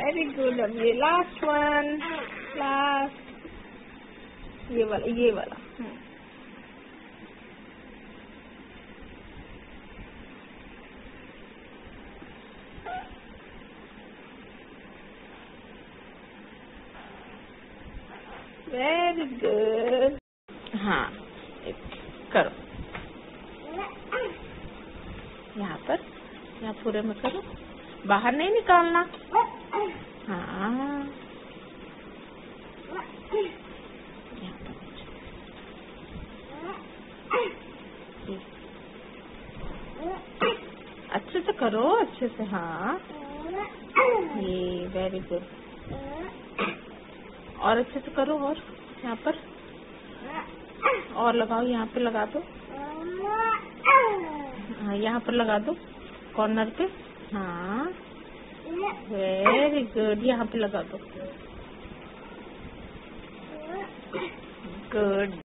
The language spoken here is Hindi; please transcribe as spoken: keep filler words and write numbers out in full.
Very good. अब ये लास्ट वन, लास्ट, ये वाला, ये वाला। Very good. हाँ, करो यहाँ पर, यहाँ पूरे में करो, बाहर नहीं निकालना। हाँ, अच्छे से करो, अच्छे से। हाँ, ये वेरी गुड। और अच्छे से करो, और यहाँ पर और लगाओ, यहाँ पे लगा दो। हाँ, यहाँ पर लगा दो कॉर्नर पे। हाँ, वेरी गुड। यहाँ पे लगा दो। गुड।